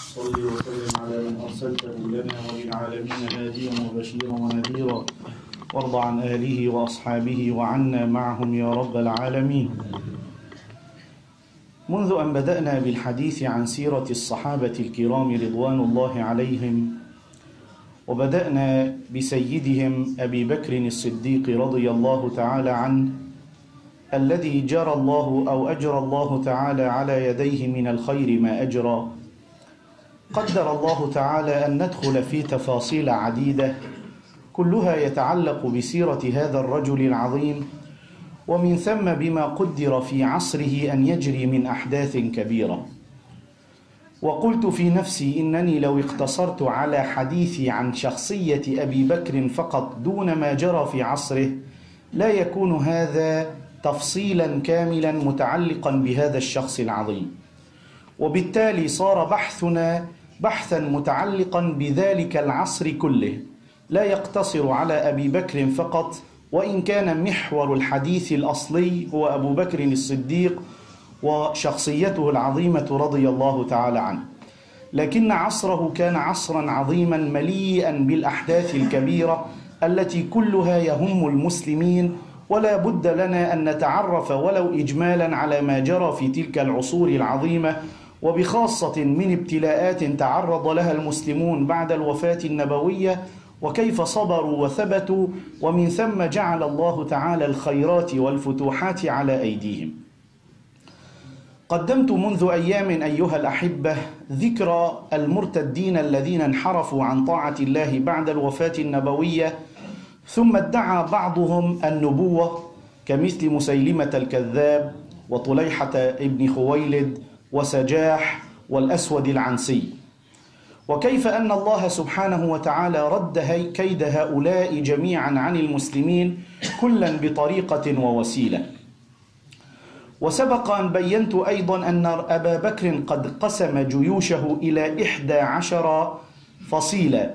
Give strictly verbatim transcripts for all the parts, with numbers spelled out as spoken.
صل وسلم على من أرسلته لنا وللعالمين هاديا وبشيرا ونذيرا، وارض عن آله وأصحابه وعنا معهم يا رب العالمين. منذ أن بدأنا بالحديث عن سيرة الصحابة الكرام رضوان الله عليهم، وبدأنا بسيدهم أبي بكر الصديق رضي الله تعالى عنه، الذي جرى الله أو أجرى الله تعالى على يديه من الخير ما أجرى. قدر الله تعالى أن ندخل في تفاصيل عديدة كلها يتعلق بسيرة هذا الرجل العظيم، ومن ثم بما قدر في عصره أن يجري من أحداث كبيرة. وقلت في نفسي إنني لو اقتصرت على حديثي عن شخصية أبي بكر فقط دون ما جرى في عصره لا يكون هذا تفصيلا كاملا متعلقا بهذا الشخص العظيم، وبالتالي صار بحثنا بحثا متعلقا بذلك العصر كله، لا يقتصر على أبي بكر فقط، وإن كان محور الحديث الأصلي هو أبو بكر الصديق وشخصيته العظيمة رضي الله تعالى عنه، لكن عصره كان عصرا عظيما مليئا بالأحداث الكبيرة التي كلها يهم المسلمين، ولا بد لنا أن نتعرف ولو إجمالا على ما جرى في تلك العصور العظيمة، وبخاصة من ابتلاءات تعرض لها المسلمون بعد الوفاة النبوية، وكيف صبروا وثبتوا، ومن ثم جعل الله تعالى الخيرات والفتوحات على أيديهم. قدمت منذ أيام أيها الأحبة ذكرى المرتدين الذين انحرفوا عن طاعة الله بعد الوفاة النبوية، ثم ادعى بعضهم النبوة كمثل مسيلمة الكذاب وطليحة ابن خويلد وسجاح والأسود العنسي، وكيف أن الله سبحانه وتعالى رد كيد هؤلاء جميعا عن المسلمين كلا بطريقة ووسيلة. وسبق أن بينت أيضا أن أبا بكر قد قسم جيوشه إلى إحدى عشر فصيلة،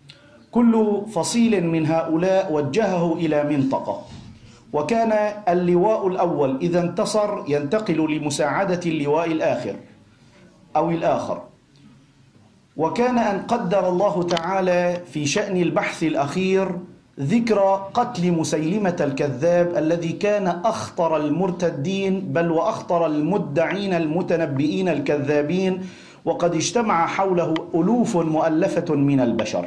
كل فصيل من هؤلاء وجهه إلى منطقة، وكان اللواء الأول إذا انتصر ينتقل لمساعدة اللواء الآخر أو الآخر. وكان أن قدر الله تعالى في شأن البحث الأخير ذكر قتل مسيلمة الكذاب الذي كان أخطر المرتدين، بل وأخطر المدعين المتنبئين الكذابين، وقد اجتمع حوله ألوف مؤلفة من البشر.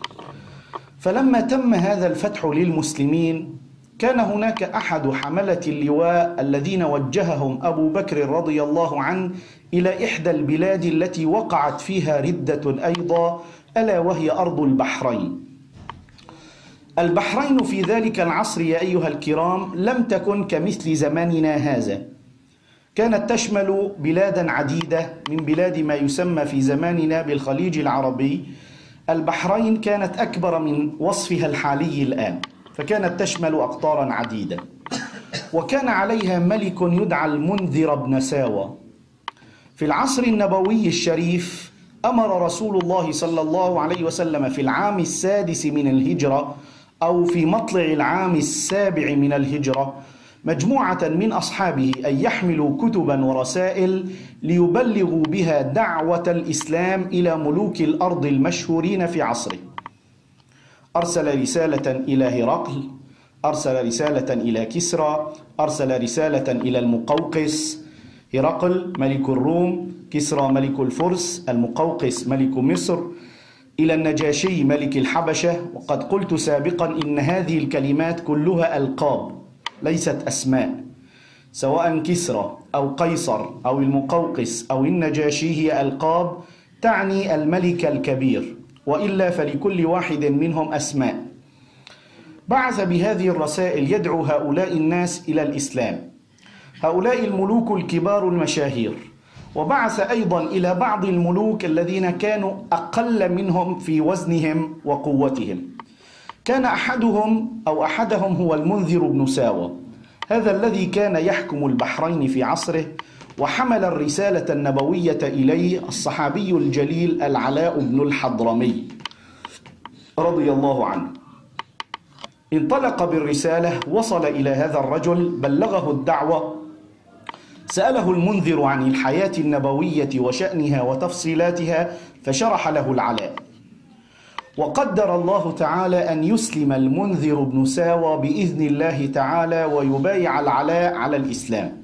فلما تم هذا الفتح للمسلمين كان هناك أحد حملة اللواء الذين وجههم أبو بكر رضي الله عنه إلى إحدى البلاد التي وقعت فيها ردة أيضا، ألا وهي أرض البحرين. البحرين في ذلك العصر يا أيها الكرام لم تكن كمثل زماننا هذا، كانت تشمل بلادا عديدة من بلاد ما يسمى في زماننا بالخليج العربي. البحرين كانت أكبر من وصفها الحالي الآن، فكانت تشمل أقطارا عديدة، وكان عليها ملك يدعى المنذر بن ساوى. في العصر النبوي الشريف أمر رسول الله صلى الله عليه وسلم في العام السادس من الهجرة أو في مطلع العام السابع من الهجرة مجموعة من أصحابه أن يحملوا كتبا ورسائل ليبلغوا بها دعوة الإسلام إلى ملوك الأرض المشهورين في عصره. أرسل رسالة إلى هرقل، أرسل رسالة إلى كسرى، أرسل رسالة إلى المقوقس. هرقل ملك الروم، كسرى ملك الفرس، المقوقس ملك مصر، إلى النجاشي ملك الحبشة. وقد قلت سابقا إن هذه الكلمات كلها ألقاب ليست أسماء، سواء كسرى أو قيصر أو المقوقس أو النجاشي هي ألقاب تعني الملك الكبير، وإلا فلكل واحد منهم أسماء. بعث بهذه الرسائل يدعو هؤلاء الناس إلى الإسلام، هؤلاء الملوك الكبار المشاهير، وبعث أيضا إلى بعض الملوك الذين كانوا أقل منهم في وزنهم وقوتهم. كان أحدهم أو أحدهم هو المنذر بن ساوى، هذا الذي كان يحكم البحرين في عصره، وحمل الرسالة النبوية إليه الصحابي الجليل العلاء بن الحضرمي رضي الله عنه. انطلق بالرسالة، وصل إلى هذا الرجل، بلغه الدعوة، سأله المنذر عن الحياة النبوية وشأنها وتفصيلاتها فشرح له العلاء. وقدر الله تعالى أن يسلم المنذر بن ساوى بإذن الله تعالى ويبايع العلاء على الإسلام.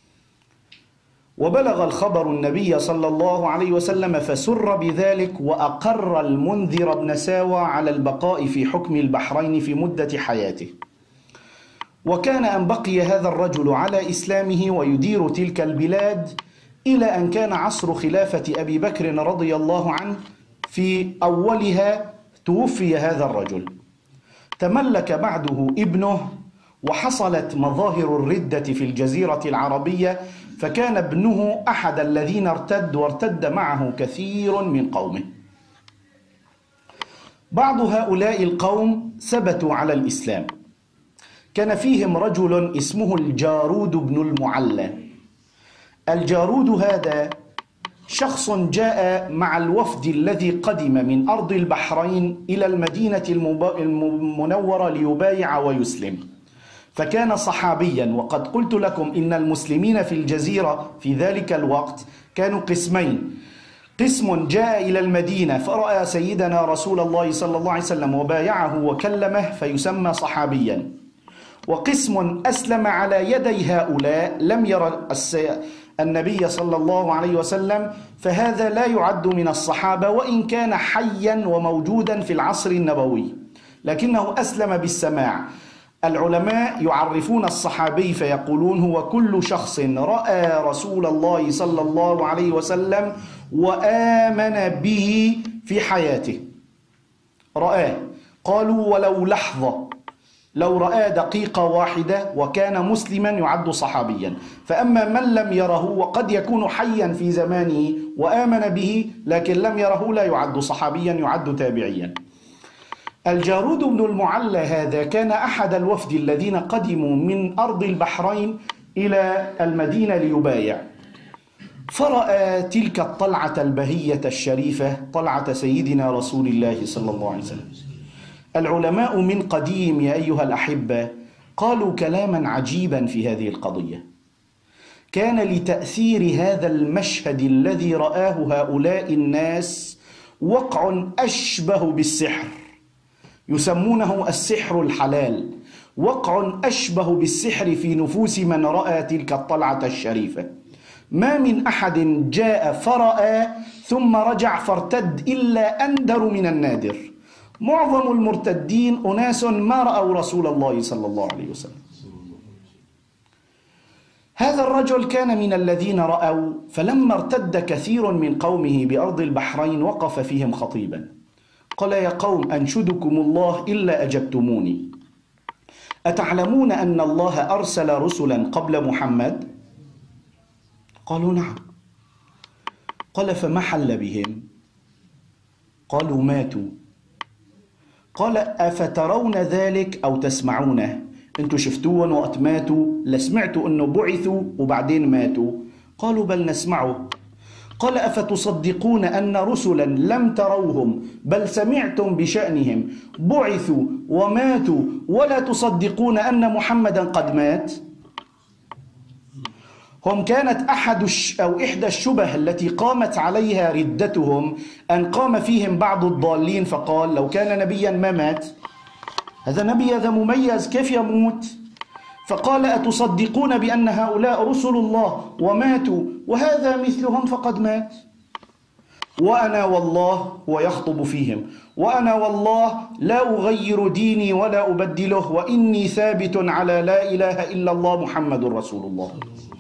وبلغ الخبر النبي صلى الله عليه وسلم فسر بذلك، وأقر المنذر بن ساوى على البقاء في حكم البحرين في مدة حياته. وكان أن بقي هذا الرجل على إسلامه ويدير تلك البلاد إلى أن كان عصر خلافة أبي بكر رضي الله عنه. في أولها توفي هذا الرجل، تملك بعده ابنه، وحصلت مظاهر الردة في الجزيرة العربية، فكان ابنه أحد الذين ارتد، وارتد معه كثير من قومه. بعض هؤلاء القوم ثبتوا على الإسلام. كان فيهم رجل اسمه الجارود بن المعلى. الجارود هذا شخص جاء مع الوفد الذي قدم من أرض البحرين إلى المدينة المنورة ليبايع ويسلم، فكان صحابيا. وقد قلت لكم إن المسلمين في الجزيرة في ذلك الوقت كانوا قسمين: قسم جاء إلى المدينة فرأى سيدنا رسول الله صلى الله عليه وسلم وبايعه وكلمه فيسمى صحابيا، وقسم أسلم على يدي هؤلاء لم يرى النبي صلى الله عليه وسلم، فهذا لا يعد من الصحابة وإن كان حيا وموجودا في العصر النبوي، لكنه أسلم بالسماع. العلماء يعرفون الصحابي فيقولون هو كل شخص رأى رسول الله صلى الله عليه وسلم وآمن به في حياته. رآه، قالوا ولو لحظة، لو رأى دقيقة واحدة وكان مسلما يعد صحابيا. فأما من لم يره وقد يكون حيا في زمانه وآمن به لكن لم يره لا يعد صحابيا، يعد تابعيا. الجارود بن المعلى هذا كان أحد الوفد الذين قدموا من أرض البحرين إلى المدينة ليبايع، فرأى تلك الطلعة البهية الشريفة، طلعة سيدنا رسول الله صلى الله عليه وسلم. العلماء من قديم يا أيها الأحبة قالوا كلاما عجيبا في هذه القضية. كان لتأثير هذا المشهد الذي رآه هؤلاء الناس وقع أشبه بالسحر، يسمونه السحر الحلال، وقع أشبه بالسحر في نفوس من رأى تلك الطلعة الشريفة. ما من أحد جاء فرأى ثم رجع فارتد إلا أندر من النادر. معظم المرتدين أناس ما رأوا رسول الله صلى الله عليه وسلم. هذا الرجل كان من الذين رأوا، فلما ارتد كثير من قومه بأرض البحرين وقف فيهم خطيبا، قال: يا قوم أنشدكم الله إلا أجبتموني، أتعلمون أن الله أرسل رسلا قبل محمد؟ قالوا: نعم. قال: فما حل بهم؟ قالوا: ماتوا. قال: أفترون ذلك أو تسمعونه؟ أنتوا شفتوهم وقت ماتوا؟ لسمعتوا أنه بعثوا وبعدين ماتوا؟ قالوا: بل نسمعه. قال: أفتصدقون أن رسلا لم تروهم بل سمعتم بشأنهم بعثوا وماتوا ولا تصدقون أن محمدا قد مات؟ هم كانت أحد أو إحدى الشبه التي قامت عليها ردتهم أن قام فيهم بعض الضالين فقال: لو كان نبيا ما مات، هذا نبي هذا مميز كيف يموت؟ فقال: أتصدقون بأن هؤلاء رسل الله وماتوا وهذا مثلهم فقد مات؟ وأنا والله، ويخطب فيهم، وأنا والله لا أغير ديني ولا أبدله، وإني ثابت على لا إله إلا الله محمد رسول الله.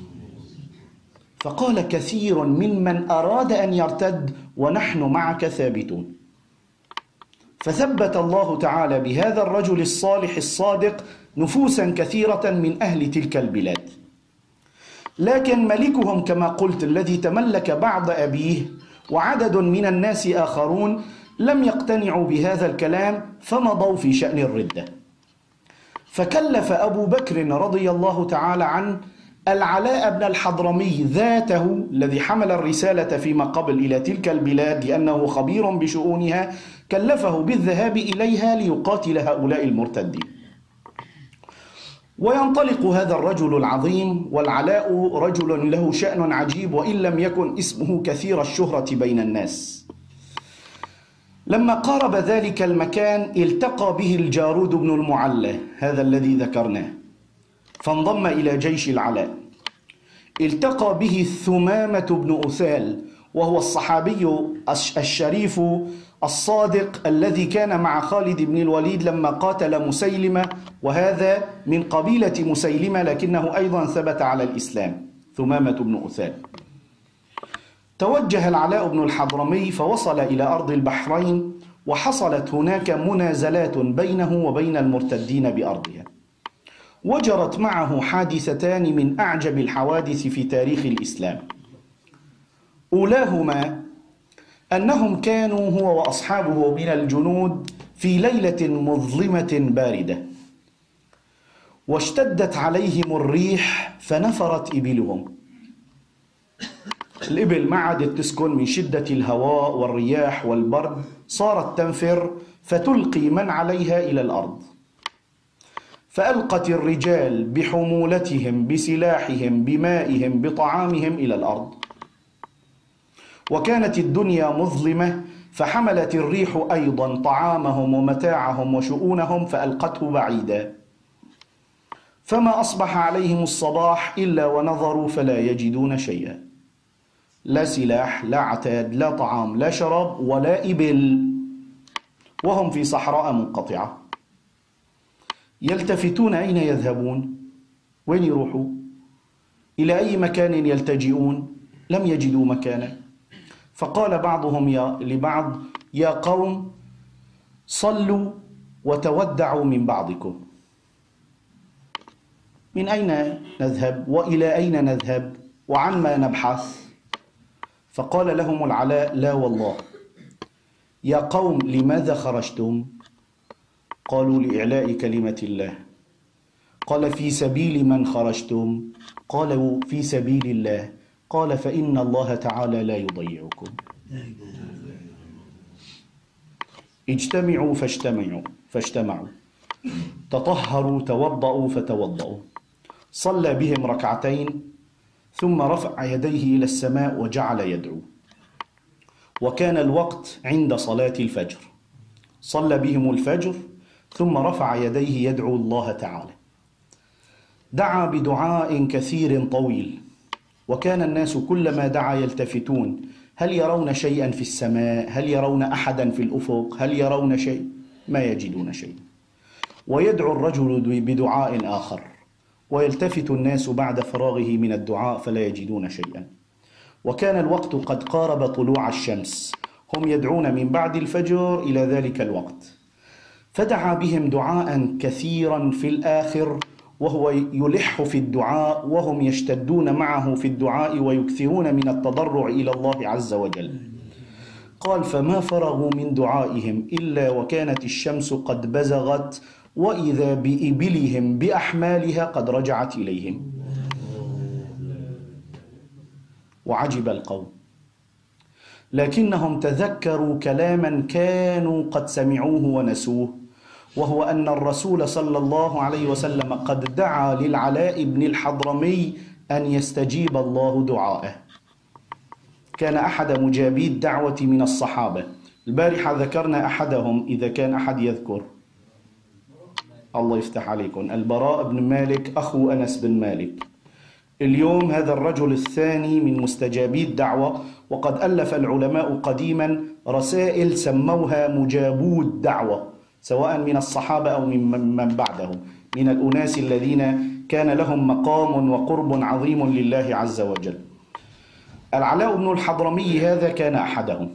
فقال كثير ممن أراد أن يرتد: ونحن معك ثابتون. فثبت الله تعالى بهذا الرجل الصالح الصادق نفوسا كثيرة من أهل تلك البلاد. لكن ملكهم كما قلت الذي تملك بعض أبيه وعدد من الناس آخرون لم يقتنعوا بهذا الكلام فمضوا في شأن الردة. فكلف أبو بكر رضي الله تعالى عنه العلاء بن الحضرمي ذاته الذي حمل الرسالة فيما قبل إلى تلك البلاد لأنه خبير بشؤونها، كلفه بالذهاب إليها ليقاتل هؤلاء المرتدين. وينطلق هذا الرجل العظيم، والعلاء رجل له شأن عجيب وإن لم يكن اسمه كثير الشهرة بين الناس. لما قارب ذلك المكان التقى به الجارود بن المعلى هذا الذي ذكرناه، فانضم إلى جيش العلاء. التقى به ثمامة بن أثال، وهو الصحابي الشريف الصادق الذي كان مع خالد بن الوليد لما قاتل مسيلمة، وهذا من قبيلة مسيلمة لكنه أيضا ثبت على الإسلام، ثمامة بن أثال. توجه العلاء بن الحضرمي فوصل إلى أرض البحرين، وحصلت هناك منازلات بينه وبين المرتدين بأرضها، وجرت معه حادثتان من أعجب الحوادث في تاريخ الإسلام. أولاهما أنهم كانوا هو وأصحابه من الجنود في ليلة مظلمة باردة، واشتدت عليهم الريح فنفرت إبلهم. الإبل ما عادت تسكن من شدة الهواء والرياح والبرد، صارت تنفر فتلقي من عليها إلى الأرض. فألقت الرجال بحمولتهم بسلاحهم بمائهم بطعامهم إلى الأرض، وكانت الدنيا مظلمة، فحملت الريح أيضا طعامهم ومتاعهم وشؤونهم فألقته بعيدا، فما أصبح عليهم الصباح إلا ونظروا فلا يجدون شيئا، لا سلاح لا عتاد لا طعام لا شراب ولا إبل، وهم في صحراء منقطعة. يلتفتون أين يذهبون؟ وين يروحوا؟ إلى أي مكان يلتجئون؟ لم يجدوا مكانا. فقال بعضهم يا لبعض: يا قوم صلوا وتودعوا من بعضكم. من أين نذهب وإلى أين نذهب وعن ما نبحث؟ فقال لهم العلاء: لا والله. يا قوم لماذا خرجتم؟ قالوا: لإعلاء كلمة الله. قال: في سبيل من خرجتم؟ قالوا: في سبيل الله. قال: فإن الله تعالى لا يضيعكم. اجتمعوا فاجتمعوا فاجتمعوا تطهروا توضأوا فتوضأوا. صلى بهم ركعتين ثم رفع يديه إلى السماء وجعل يدعو، وكان الوقت عند صلاة الفجر. صلى بهم الفجر ثم رفع يديه يدعو الله تعالى. دعا بدعاء كثير طويل، وكان الناس كلما دعا يلتفتون: هل يرون شيئا في السماء؟ هل يرون أحدا في الأفق؟ هل يرون شيء؟ ما يجدون شيء. ويدعو الرجل بدعاء آخر، ويلتفت الناس بعد فراغه من الدعاء فلا يجدون شيئا. وكان الوقت قد قارب طلوع الشمس، هم يدعون من بعد الفجر إلى ذلك الوقت. فدعا بهم دعاء كثيرا في الآخر، وهو يلح في الدعاء وهم يشتدون معه في الدعاء ويكثرون من التضرع إلى الله عز وجل. قال: فما فرغوا من دعائهم إلا وكانت الشمس قد بزغت، وإذا بإبلهم بأحمالها قد رجعت إليهم. وعجب القوم، لكنهم تذكروا كلاما كانوا قد سمعوه ونسوه، وهو أن الرسول صلى الله عليه وسلم قد دعا للعلاء بن الحضرمي أن يستجيب الله دعاءه. كان أحد مجابي الدعوة من الصحابة. البارحة ذكرنا أحدهم، إذا كان أحد يذكر. الله يفتح عليكم. البراء بن مالك أخو أنس بن مالك. اليوم هذا الرجل الثاني من مستجابي الدعوة، وقد ألف العلماء قديما رسائل سموها مجابو الدعوة، سواء من الصحابة أو من بعدهم، من الأناس الذين كان لهم مقام وقرب عظيم لله عز وجل. العلاء بن الحضرمي هذا كان أحدهم.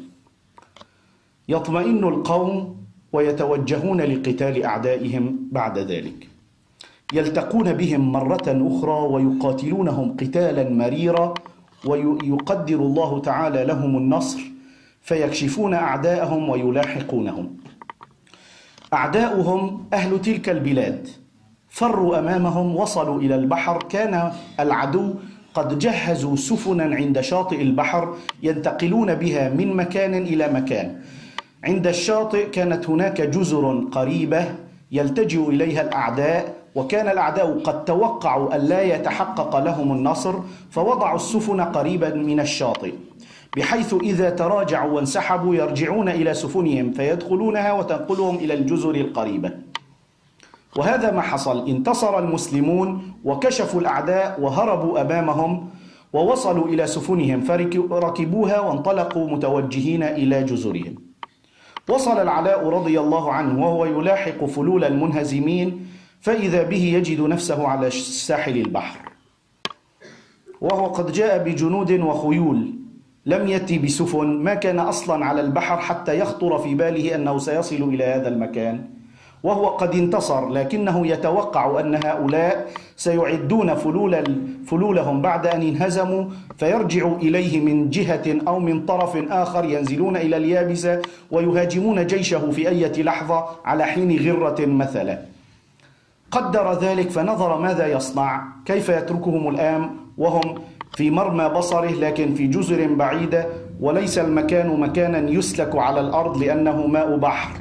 يطمئن القوم ويتوجهون لقتال أعدائهم بعد ذلك. يلتقون بهم مرة أخرى ويقاتلونهم قتالا مريرا، ويقدر الله تعالى لهم النصر، فيكشفون أعداءهم ويلاحقونهم. أعداؤهم أهل تلك البلاد فروا أمامهم، وصلوا إلى البحر. كان العدو قد جهزوا سفنا عند شاطئ البحر ينتقلون بها من مكان إلى مكان. عند الشاطئ كانت هناك جزر قريبة يلتجئ إليها الأعداء وكان الأعداء قد توقعوا أن لا يتحقق لهم النصر، فوضعوا السفن قريبا من الشاطئ، بحيث إذا تراجعوا وانسحبوا يرجعون إلى سفنهم فيدخلونها وتنقلهم إلى الجزر القريبة. وهذا ما حصل، انتصر المسلمون وكشفوا الأعداء وهربوا أمامهم ووصلوا إلى سفنهم فركبوها وانطلقوا متوجهين إلى جزرهم. وصل العلاء رضي الله عنه وهو يلاحق فلول المنهزمين، فإذا به يجد نفسه على ساحل البحر، وهو قد جاء بجنود وخيول، لم يأتي بسفن، ما كان أصلا على البحر حتى يخطر في باله أنه سيصل إلى هذا المكان، وهو قد انتصر، لكنه يتوقع أن هؤلاء سيعدون فلول فلولهم بعد أن انهزموا فيرجعوا إليه من جهة أو من طرف آخر، ينزلون إلى اليابسة ويهاجمون جيشه في أي لحظة على حين غرة مثلا. قدر ذلك فنظر ماذا يصنع، كيف يتركهم الآن وهم في مرمى بصره لكن في جزر بعيدة، وليس المكان مكانا يسلك على الأرض لأنه ماء بحر.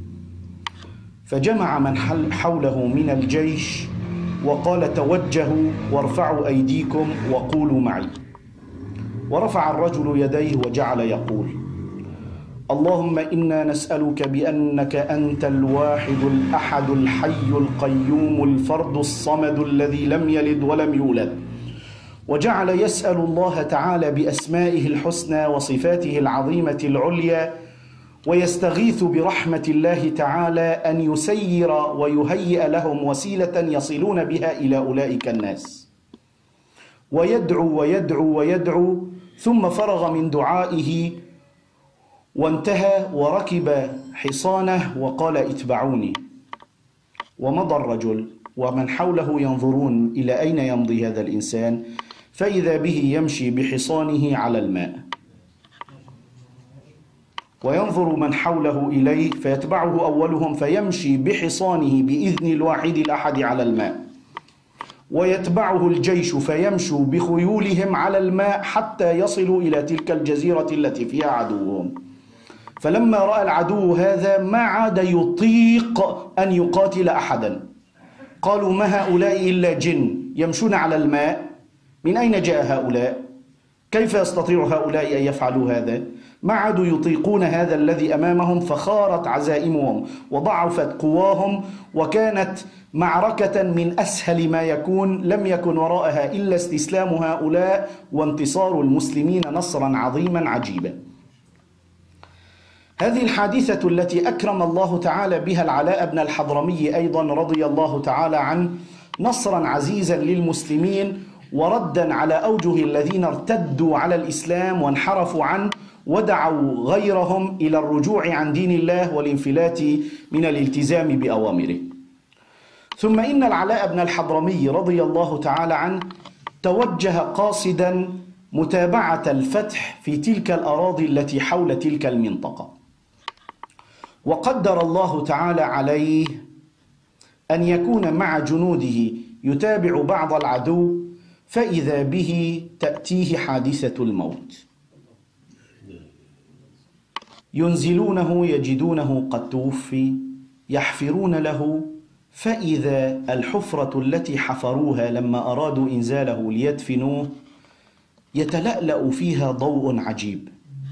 فجمع من حوله من الجيش وقال: توجهوا وارفعوا أيديكم وقولوا معي. ورفع الرجل يديه وجعل يقول: اللهم إنا نسألك بأنك أنت الواحد الأحد الحي القيوم الفرد الصمد الذي لم يلد ولم يولد. وجعل يسأل الله تعالى بأسمائه الحسنى وصفاته العظيمة العليا، ويستغيث برحمة الله تعالى أن يسير ويهيئ لهم وسيلة يصلون بها إلى أولئك الناس. ويدعو ويدعو ويدعو، ثم فرغ من دعائه وانتهى وركب حصانه وقال: اتبعوني. ومضى الرجل ومن حوله ينظرون إلى أين يمضي هذا الإنسان، فإذا به يمشي بحصانه على الماء، وينظر من حوله إليه فيتبعه أولهم فيمشي بحصانه بإذن الواحد الأحد على الماء، ويتبعه الجيش فيمشوا بخيولهم على الماء حتى يصلوا إلى تلك الجزيرة التي فيها عدوهم. فلما رأى العدو هذا ما عاد يطيق أن يقاتل أحدا، قالوا: ما هؤلاء إلا جن يمشون على الماء، من أين جاء هؤلاء؟ كيف يستطيع هؤلاء أن يفعلوا هذا؟ ما عادوا يطيقون هذا الذي أمامهم، فخارت عزائمهم وضعفت قواهم، وكانت معركة من أسهل ما يكون، لم يكن وراءها إلا استسلام هؤلاء وانتصار المسلمين نصرا عظيما عجيبا. هذه الحادثة التي أكرم الله تعالى بها العلاء بن الحضرمي أيضا رضي الله تعالى عنه نصرا عزيزا للمسلمين، وردا على أوجه الذين ارتدوا على الإسلام وانحرفوا عنه ودعوا غيرهم إلى الرجوع عن دين الله والانفلات من الالتزام بأوامره. ثم إن العلاء بن الحضرمي رضي الله تعالى عنه توجه قاصدا متابعة الفتح في تلك الأراضي التي حول تلك المنطقة، وقدر الله تعالى عليه أن يكون مع جنوده يتابع بعض العدو، فإذا به تأتيه حادثة الموت. ينزلونه يجدونه قد توفي، يحفرون له، فإذا الحفرة التي حفروها لما أرادوا إنزاله ليدفنوه يتلألأ فيها ضوء عجيب.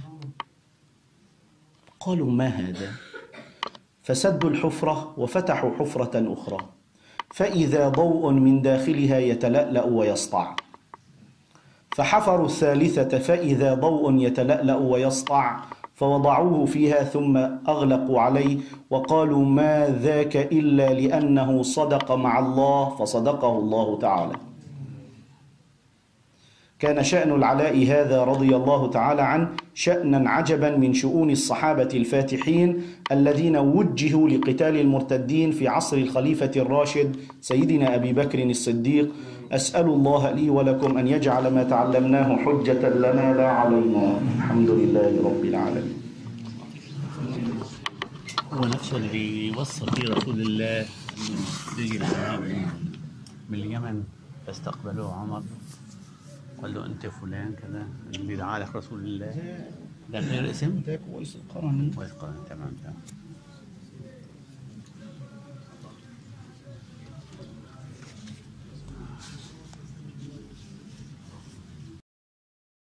قالوا: ما هذا؟ فسدوا الحفرة وفتحوا حفرة أخرى، فإذا ضوء من داخلها يتلألأ ويسطع. فحفروا الثالثة فإذا ضوء يتلألأ ويسطع، فوضعوه فيها ثم أغلقوا عليه وقالوا: ما ذاك إلا لأنه صدق مع الله فصدقه الله تعالى. كان شأن العلاء هذا رضي الله تعالى عنه شأنا عجبا من شؤون الصحابة الفاتحين الذين وجهوا لقتال المرتدين في عصر الخليفة الراشد سيدنا أبي بكر الصديق. أسأل الله لي ولكم أن يجعل ما تعلمناه حجة لنا لا علينا. الحمد لله رب العالمين. هو نفسه اللي وصى فيه رسول الله يجي العرب من اليمن فاستقبلوه عمر، قال له: أنت فلان كذا اللي دعا لك رسول الله. ده غير اسم؟ ويس القرني. ويس القرني، تمام تمام.